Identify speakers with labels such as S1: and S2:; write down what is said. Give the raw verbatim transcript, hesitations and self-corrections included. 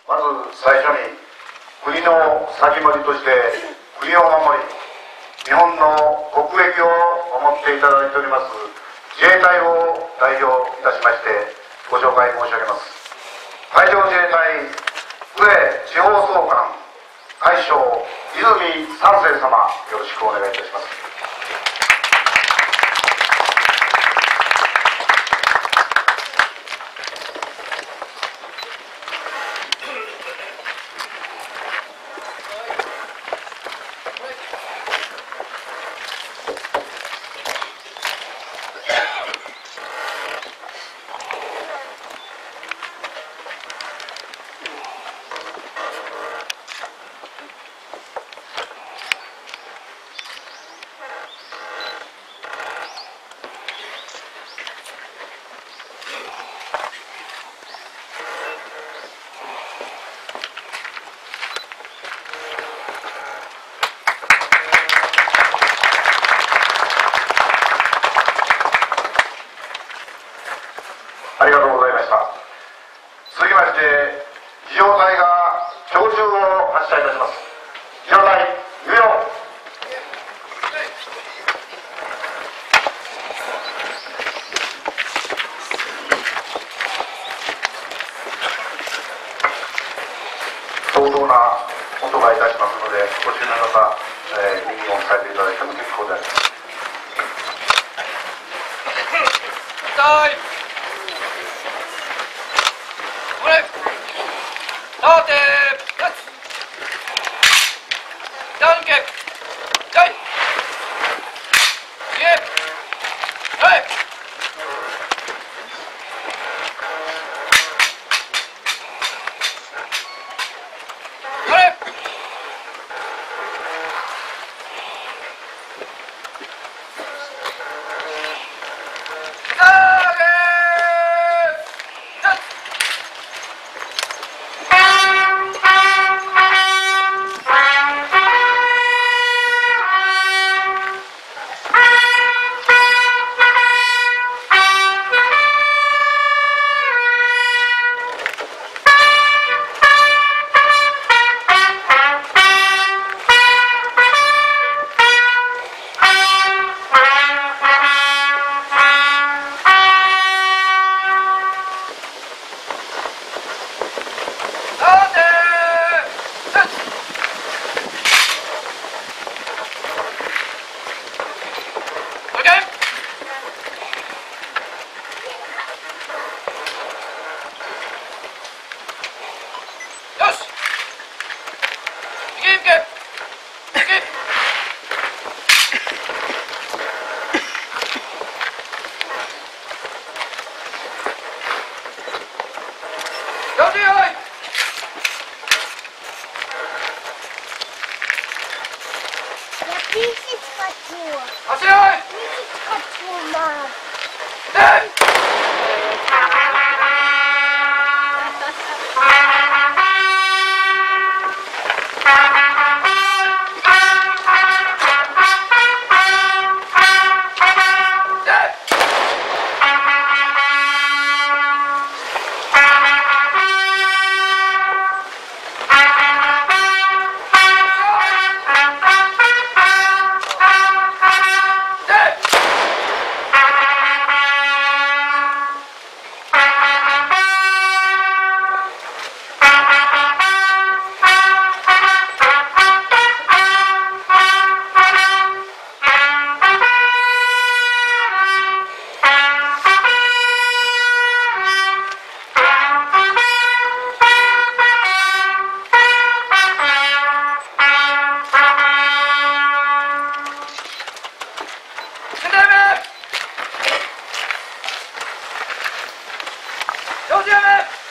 S1: まず最初に国の先森として国を守り、日本の国益を守っていただいております自衛隊を代表いたしましてご紹介申し上げます。海上自衛隊呉地方総監海将泉三世様、よろしくお願いいたします。ありがとうございました。続きまして、自衛隊が鳥銃を発射いたします。自衛隊、入用。相当な音がいたしますので、ご注意の方、えー、耳を押さえていただいても結構であります。
S2: 痛い。立て、立つ。断け。はい。え。はい。これ。
S3: よしやめ